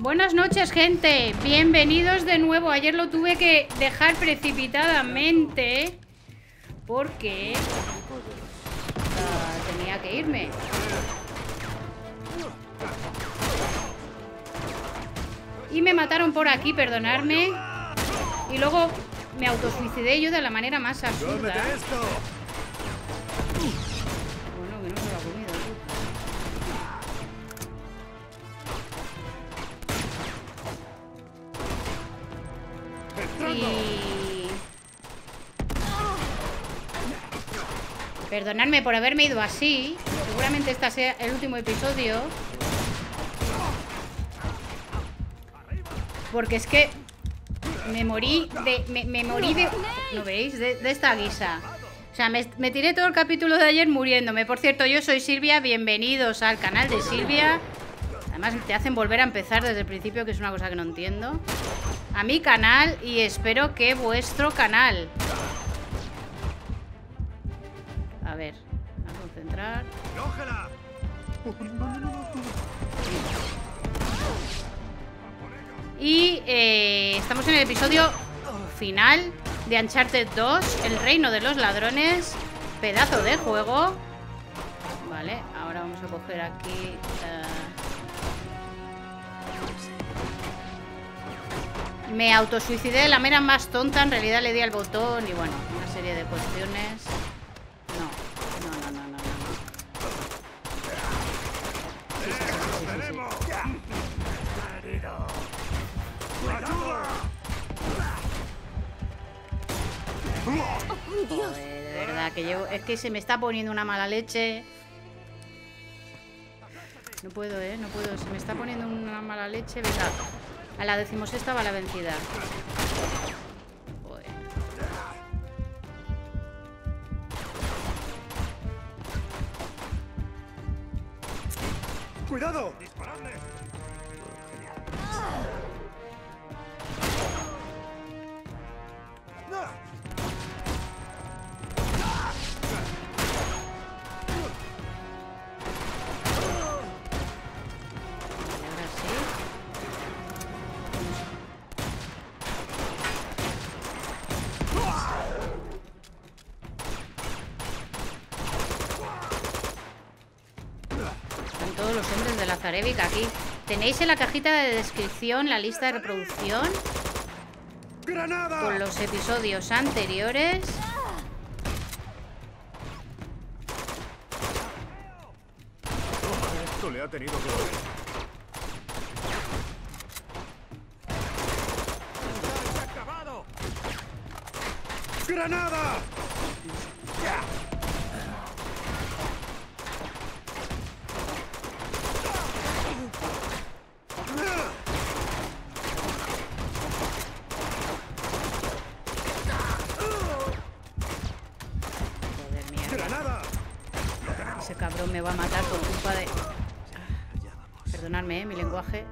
Buenas noches, gente. Bienvenidos de nuevo. Ayer lo tuve que dejar precipitadamente porque tenía que irme. Y me mataron por aquí, perdonadme. Y luego me autosuicidé yo de la manera más absurda. Bueno, que no se lo ha comido, tú. Y... perdonadme por haberme ido así. Seguramente este sea el último episodio. Porque es que me morí de... Me morí de... ¿No veis? De esta guisa. O sea, me tiré todo el capítulo de ayer muriéndome. Por cierto, yo soy Silvia. Bienvenidos al canal de Silvia. Además, te hacen volver a empezar desde el principio, que es una cosa que no entiendo. A mi canal y espero que vuestro canal. A ver, a concentrar. Y estamos en el episodio final de Uncharted 2, El Reino de los Ladrones. Pedazo de juego. Vale, ahora vamos a coger aquí... me autosuicidé de la manera más tonta. En realidad le di al botón y bueno, una serie de cuestiones. No. Joder, de verdad que yo... es que se me está poniendo una mala leche. No puedo, no puedo. Se me está poniendo una mala leche. Venga. A la 16ª va la vencida. Joder. ¡Cuidado! Zarevic aquí. Tenéis en la cajita de descripción la lista de reproducción con los episodios anteriores. Esto le ha tenido que doler. ¡Granada! Ese cabrón me va a matar por culpa de... perdonadme, mi lenguaje.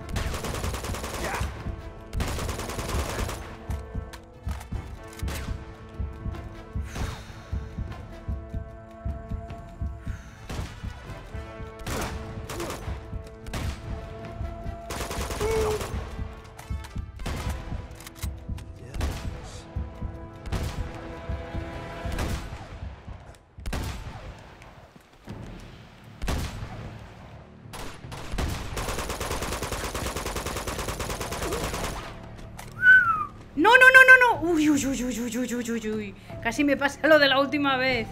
Uy. Casi me pasa lo de la última vez.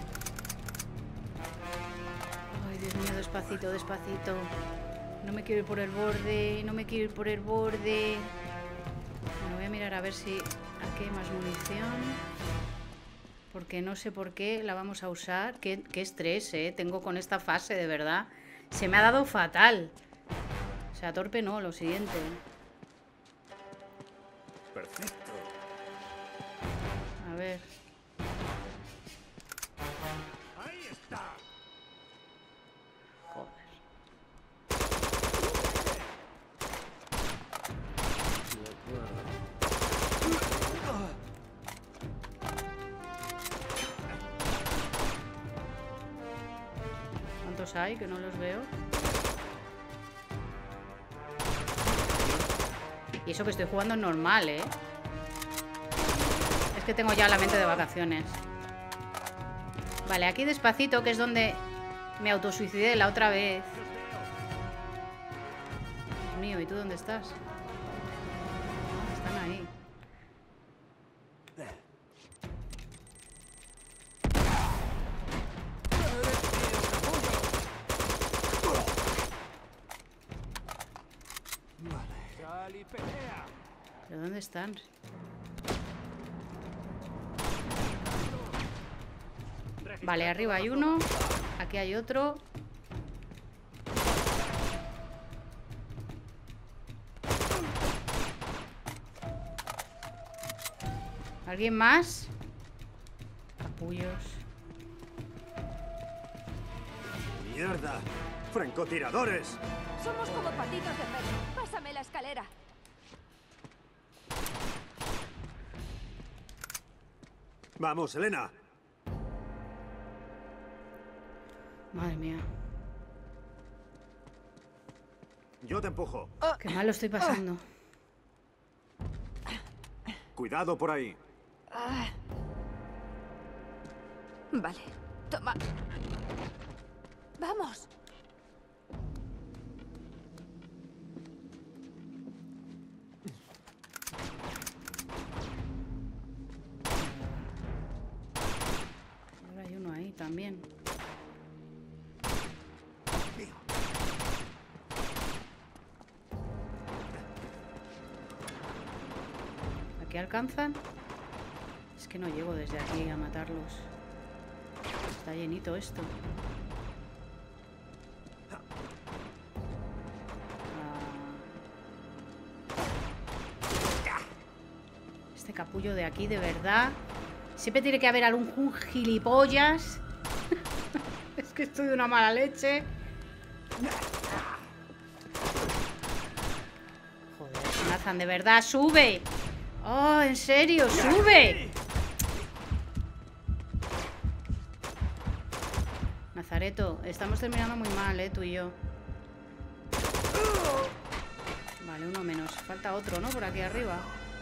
Ay, Dios mío, despacito, despacito. No me quiero ir por el borde. No me quiero ir por el borde. Bueno, voy a mirar a ver si aquí hay más munición. Porque no sé por qué la vamos a usar. Qué estrés, tengo con esta fase, de verdad. Se me ha dado fatal. O sea, torpe no, lo siguiente. Perfecto. A ver. Ahí está. Joder. ¿Cuántos hay? Que no los veo. Y eso que estoy jugando en normal, ¿eh? Es que tengo ya la mente de vacaciones. Vale, aquí despacito, que es donde me autosuicidé la otra vez. Dios mío, ¿y tú dónde estás? Ah, están ahí. ¿Pero dónde están? Vale, arriba hay uno. Aquí hay otro. ¿Alguien más? Capullos. ¡Mierda! ¡Francotiradores! Somos como patitos de perro. Pásame la escalera. ¡Vamos, Elena! Madre mía. Yo te empujo. Qué mal lo estoy pasando. Cuidado por ahí. Vale, toma. Vamos. Ahora hay uno ahí también. ¿Aquí alcanzan? Es que no llego desde aquí a matarlos. Está llenito esto. Este capullo de aquí, de verdad. Siempre tiene que haber algún gilipollas. Es que estoy de una mala leche. Joder, Nathan, de verdad, sube. Oh, en serio, sube. Nazareto, estamos terminando muy mal, tú y yo. Vale, uno menos. Falta otro, ¿no? Por aquí arriba.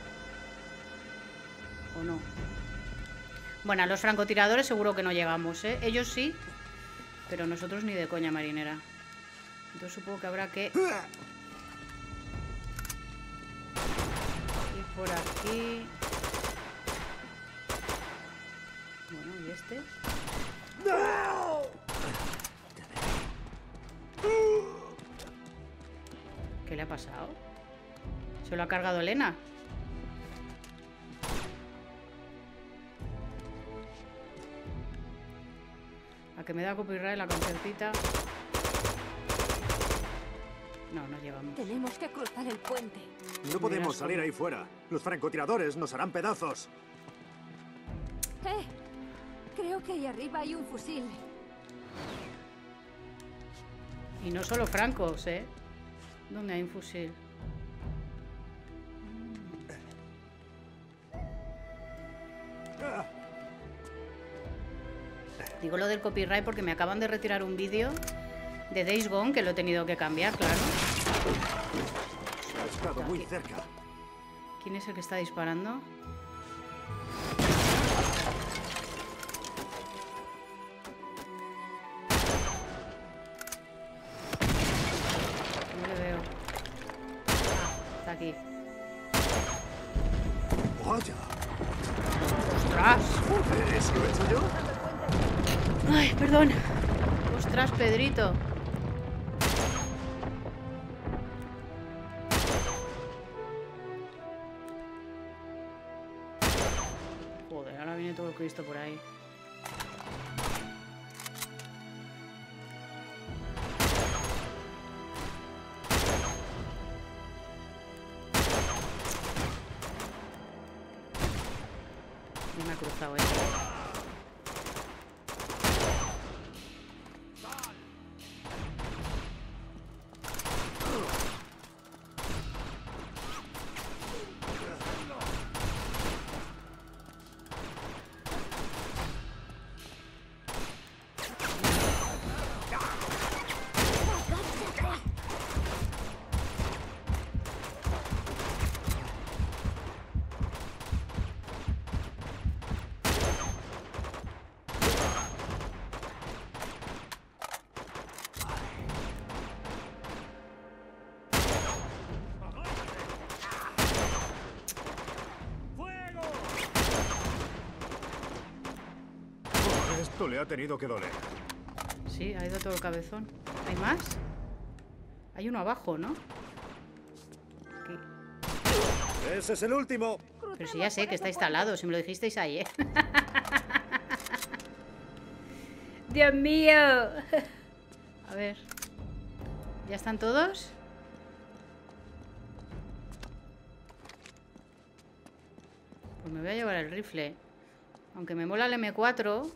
¿O no? Bueno, a los francotiradores seguro que no llegamos, ¿eh? Ellos sí, pero nosotros ni de coña, marinera. Entonces supongo que habrá que ir por aquí. Bueno, ¿y este? ¿Qué le ha pasado? ¿Se lo ha cargado Elena? A que me da copyright la cancioncita. No, no llegamos. Tenemos que cruzar el puente. No podemos salir ahí fuera. Los francotiradores nos harán pedazos. Creo que ahí arriba hay un fusil. Y no solo francos, ¿eh? ¿Dónde hay un fusil? Digo lo del copyright porque me acaban de retirar un vídeo de Days Gone que lo he tenido que cambiar, claro. Ha estado muy cerca. ¿Quién es el que está disparando? No le veo. Ah, está aquí. ¡Vaya! ¡Ostras! ¿Eso lo he hecho yo? Ay, perdón. Ostras, Pedrito. Joder, ahora viene todo el Cristo por ahí. Ya me ha cruzado esto. Esto le ha tenido que doler. Sí, ha ido todo el cabezón. ¿Hay más? Hay uno abajo, ¿no? Aquí. ¡Ese es el último! Pero si ya sé que está instalado, si me lo dijisteis ayer. ¡Dios mío! A ver. ¿Ya están todos? Pues me voy a llevar el rifle. Aunque me mola el M4.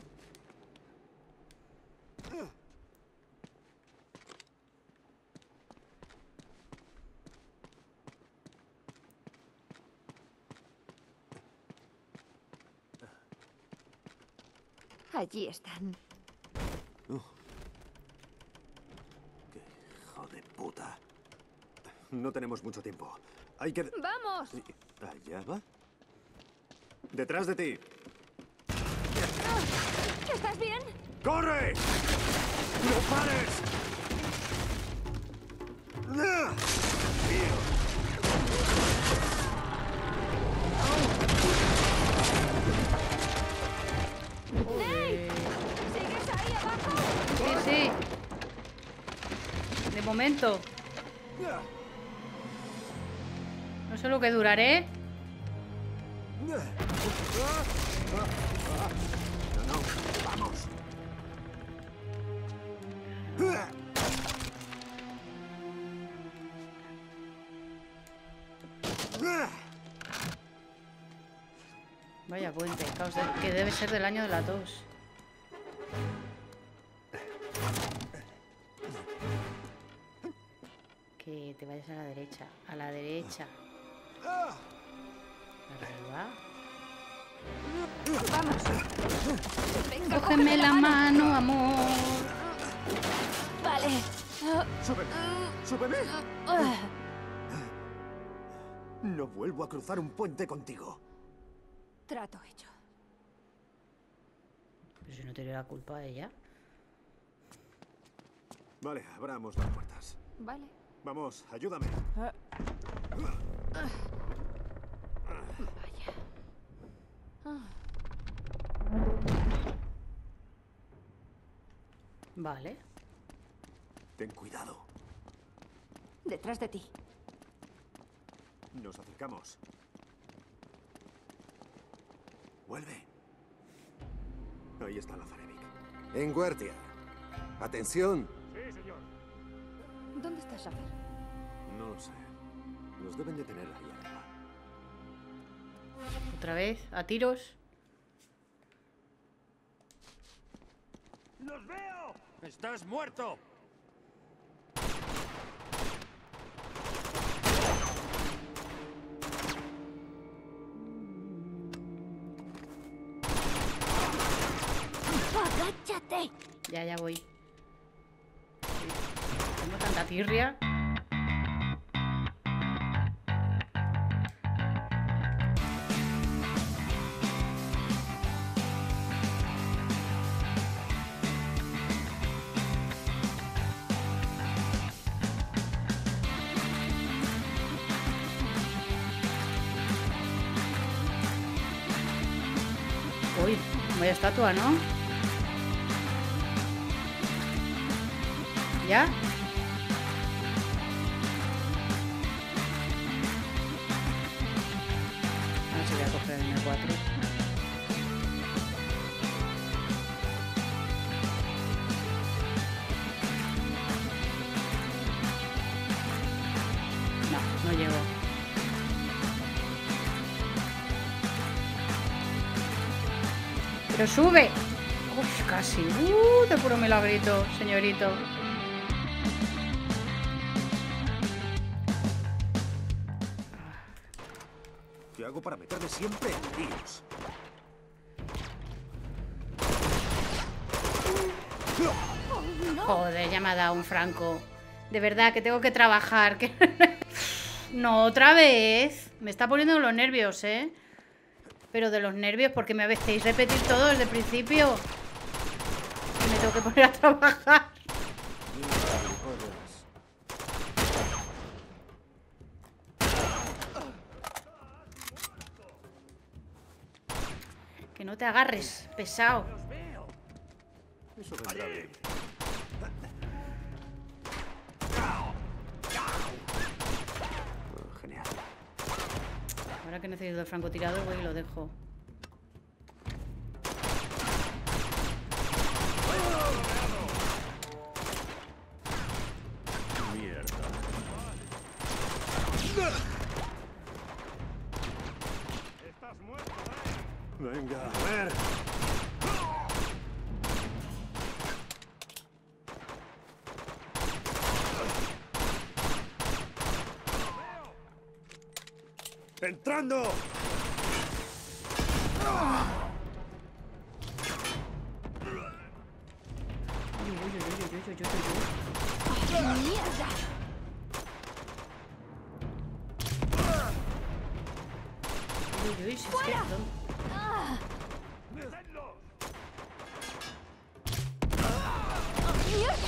Allí están. ¡Qué hijo de puta! No tenemos mucho tiempo. Hay que... ¡Vamos! ¿Allá va? ¡Detrás de ti! ¿Estás bien? ¡Corre! ¡No pares! ¿Sigues ahí abajo? Sí, sí. De momento. No sé lo que duraré. No, vamos. Vaya puente, que debe ser del año de la tos. Que te vayas a la derecha. A la derecha. Arriba. Vamos. Venga, Cógeme la mano, amor. Vale. ¡Súbeme! ¡Súbeme! Ah, No vuelvo a cruzar un puente contigo. Trato hecho. Pero si no tiene la culpa de ella. Vale, abramos las puertas. Vale. Vamos, ayúdame. Vaya. Vale. Ten cuidado. Detrás de ti. Nos acercamos. Vuelve. Ahí está la Zarevic. En guardia. Atención. ¿Dónde está Safer? No lo sé. Nos deben de tener ahí arriba. Otra vez, a tiros. ¡Los veo! ¡Estás muerto! ¡Agáchate! Ya voy. Tengo tanta tirria. Uy, vaya estatua, ¿no? ¿Ya? A ver si voy a coger el M4. No, no llego. ¡Pero sube! Uf, casi. De puro milagrito, señorito. ¿Qué hago para meterme siempre en líos? Joder, ya me ha dado un franco. De verdad que tengo que trabajar. No, otra vez. Me está poniendo los nervios, ¿eh? Pero de los nervios, porque me hacéis repetir todo desde el principio. Y me tengo que poner a trabajar. Que no te agarres, pesado. Eso vendrá bien. Oh, genial. Ahora que necesito el francotirador, voy y lo dejo. Mierda. Estás muerto, Venga, a ver. ¡Entrando! Uy, uy, uy, uy, uy, uy, uy, uy. ¡Mierda! Uy, uy, si es que son- ¡Metedlos! ¡Mierda!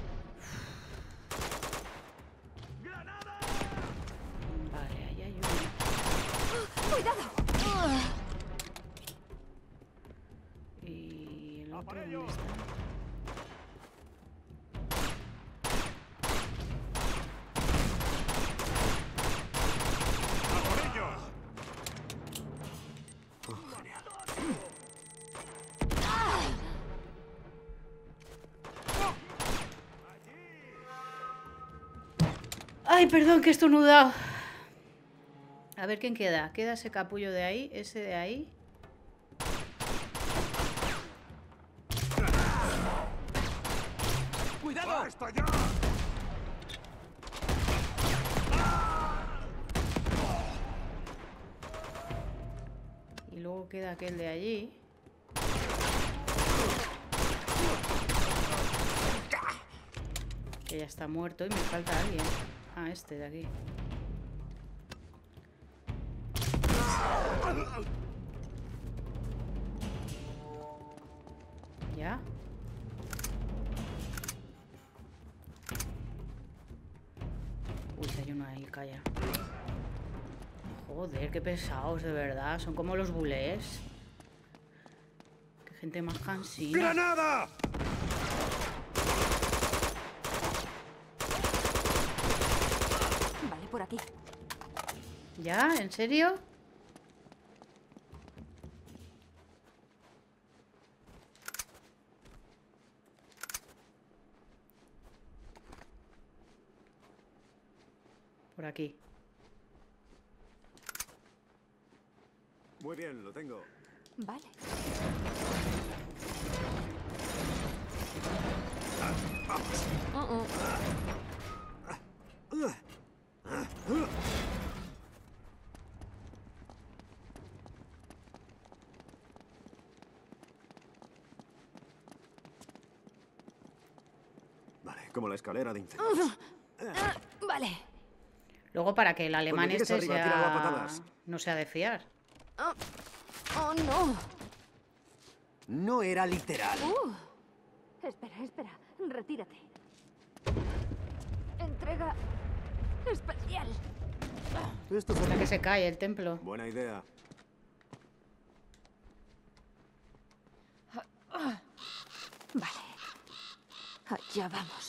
Vale, ahí hay uno. ¡Cuidado! Y el ¡A otro, por ¿dónde ellos! está? ¡A por ellos! Oh, genial. Ay, perdón, que he estornudado. A ver quién queda. Queda ese capullo de ahí, ese de ahí. ¡Cuidado! ¡Basta ya! Y luego queda aquel de allí. Que ya está muerto y me falta alguien. Ah, este de aquí. ¿Ya? Uy, hay uno ahí, calla. Joder, qué pesados, de verdad. Son como los bulés. Qué gente más cansina. ¡Granada! Vale, por aquí. ¿Ya? ¿En serio? Por aquí. Muy bien, lo tengo. Vale. Vale, como la escalera de incendios. Vale. Luego para que el alemán llegues este arriba, tíralo a patadas. no sea de fiar. Oh, no. No era literal. Espera, espera. Retírate. Entrega especial. Esto Hasta es que se cae el templo. buena idea. Vale. Allá vamos.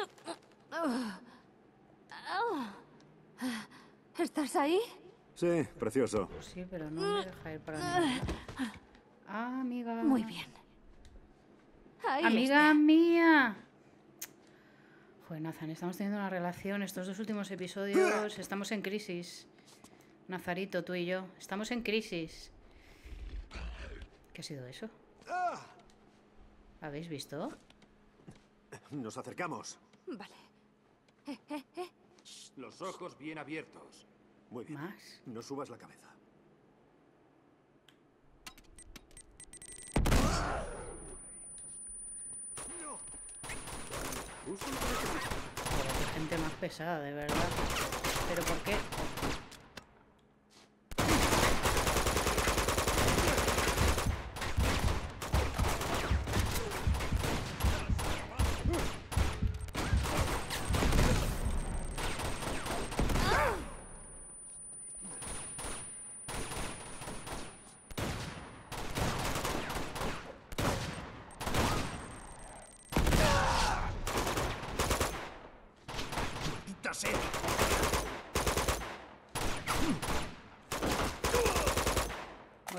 ¿Estás ahí? Sí, precioso. Sí, pero no me deja ir para nada. Ah, amiga. Muy bien. Ahí Amiga está. mía. Joder, Nathan, estamos teniendo una relación. Estos dos últimos episodios estamos en crisis. Nazarito, tú y yo. Estamos en crisis. ¿Qué ha sido eso? ¿Habéis visto? Nos acercamos. Vale. Los ojos bien abiertos. Muy bien. ¿Más? No subas la cabeza. Joder, qué gente más pesada, de verdad. ¿Pero por qué?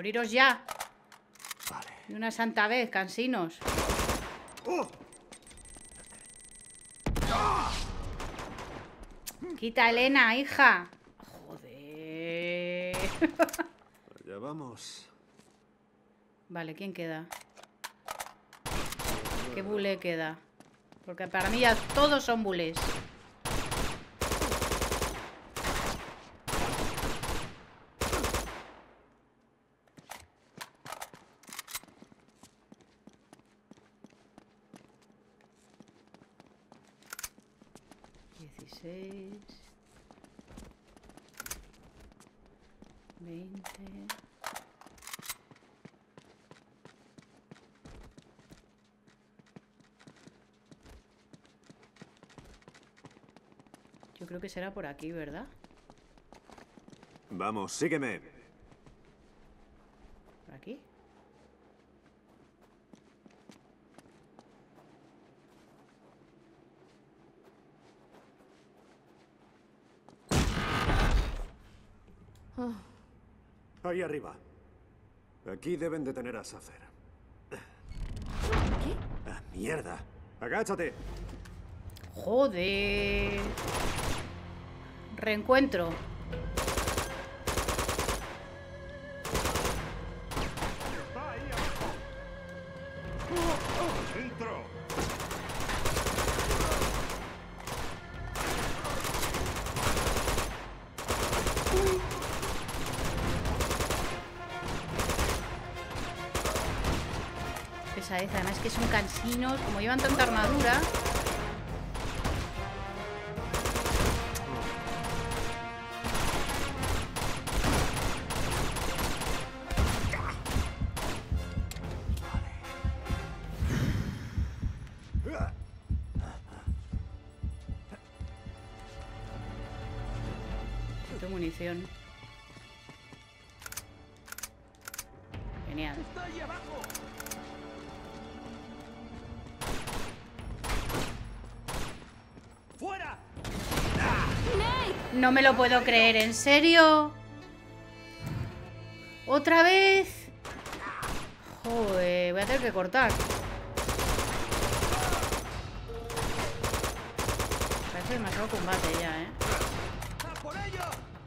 Moriros ya. Vale. De una santa vez, cansinos. Quita, Elena, hija. Joder. Allá vamos. Vale, ¿quién queda? ¿Qué bule queda? Porque para mí ya todos son bules. Yo creo que será por aquí, ¿verdad? Vamos, sígueme. ¿Por aquí? Ahí arriba. Aquí deben de tener a Safer. ¿Qué? ¡Ah, mierda! ¡Agáchate! Joder. Reencuentro. Está ahí abajo. Dentro. Pesadez, además que son cansinos, como llevan tanta armadura. Munición. Genial. Está ahí abajo. ¡Fuera! No me lo puedo creer, ¿en serio? ¿Otra vez? Joder, voy a tener que cortar. Parece demasiado combate ya, ¿eh? ¡A por ello!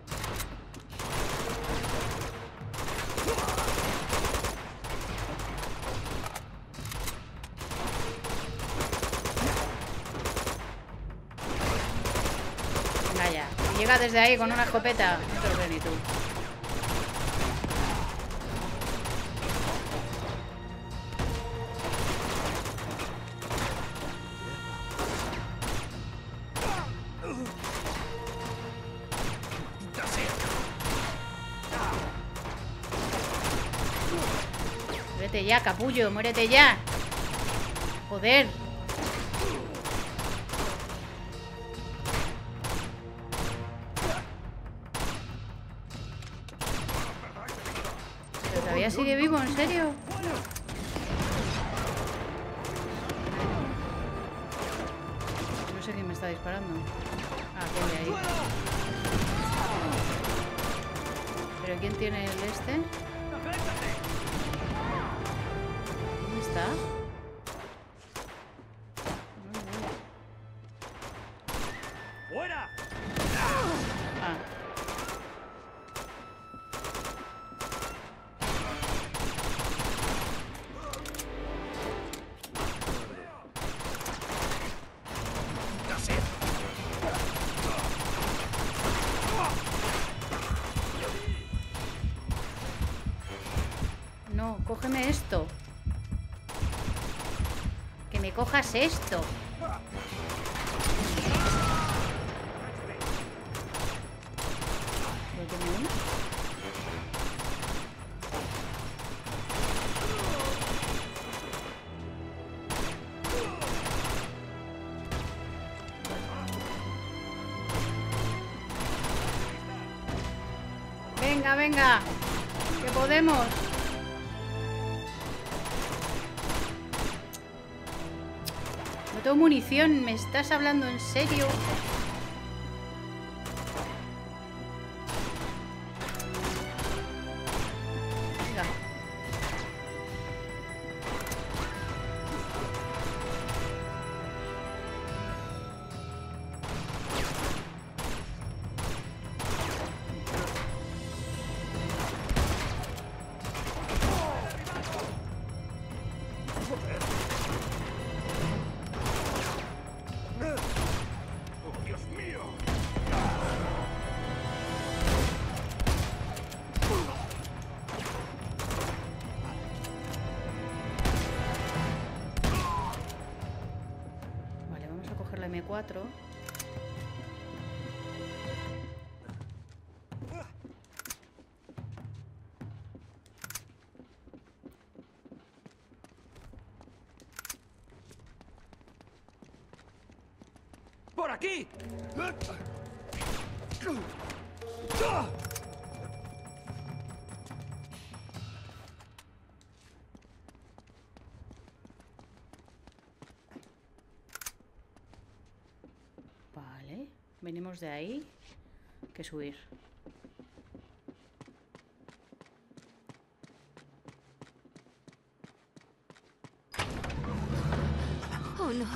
Venga ya. Y llega desde ahí con una escopeta. No te lo crees ni tú. Muérete ya, capullo, muérete ya. Joder. ¿Pero todavía sigue vivo, en serio? No sé quién me está disparando. Ah, aquel de ahí. ¿Pero quién tiene el este? ¿Dónde está? ¡Fuera! Ah. No, cógeme esto. Que me cojas esto. ¿Lo tengo uno? Venga, venga. Que podemos. No tengo munición. ¿Me estás hablando en serio? Venga. M4. ¡Por aquí! Vale, venimos de ahí. Hay que subir. Oh, no.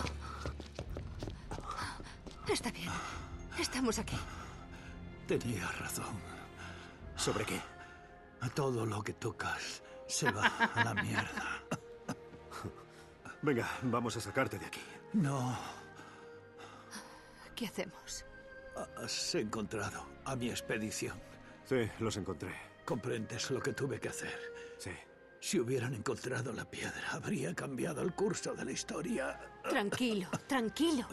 Está bien. Estamos aquí. Tenías razón. ¿Sobre qué? Todo lo que tocas se va a la mierda. Venga, vamos a sacarte de aquí. No, ¿Qué hacemos? has encontrado a mi expedición. Sí, los encontré. ¿Comprendes lo que tuve que hacer? Sí. Si hubieran encontrado la piedra, habría cambiado el curso de la historia. Tranquilo, tranquilo.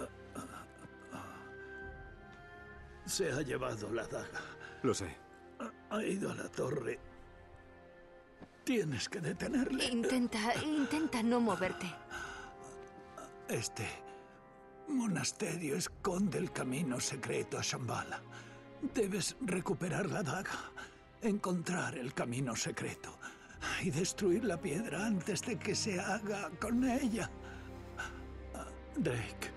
Se ha llevado la daga. Lo sé. Ha ido a la torre. Tienes que detenerle. Intenta no moverte. Este monasterio esconde el camino secreto a Shambhala. Debes recuperar la daga, encontrar el camino secreto y destruir la piedra antes de que se haga con ella. Drake,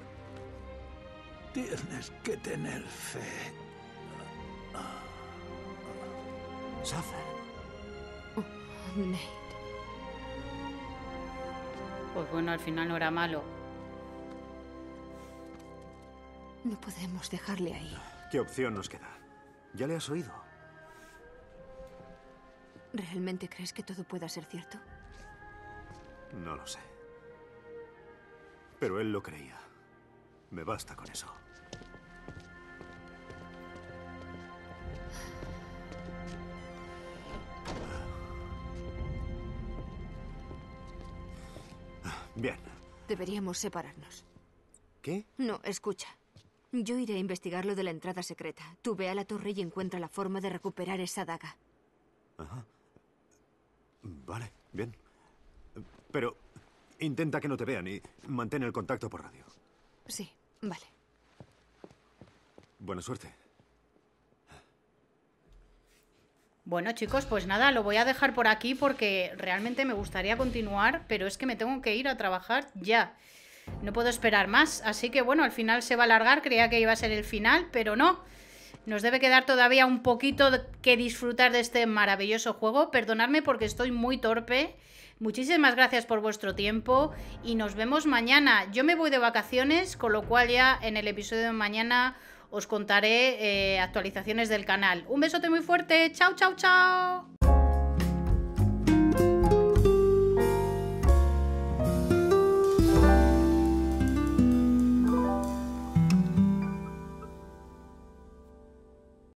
tienes que tener fe. Safar. Nate. Pues bueno, al final no era malo. No podemos dejarle ahí. ¿Qué opción nos queda? ¿Ya le has oído? ¿Realmente crees que todo pueda ser cierto? No lo sé. Pero él lo creía. Me basta con eso. Bien. Deberíamos separarnos. ¿Qué? No, escucha. Yo iré a investigar lo de la entrada secreta. Tú ve a la torre y encuentra la forma de recuperar esa daga. Ajá. Vale, bien. Pero intenta que no te vean y mantén el contacto por radio. Sí, vale. Buena suerte. Bueno, chicos, pues nada, lo voy a dejar por aquí porque realmente me gustaría continuar, pero es que me tengo que ir a trabajar ya. No puedo esperar más, así que bueno, al final se va a alargar, creía que iba a ser el final, pero no. Nos debe quedar todavía un poquito que disfrutar de este maravilloso juego. Perdonadme porque estoy muy torpe. Muchísimas gracias por vuestro tiempo y nos vemos mañana. Yo me voy de vacaciones, con lo cual ya en el episodio de mañana os contaré actualizaciones del canal. Un besote muy fuerte. Chao, chao, chao.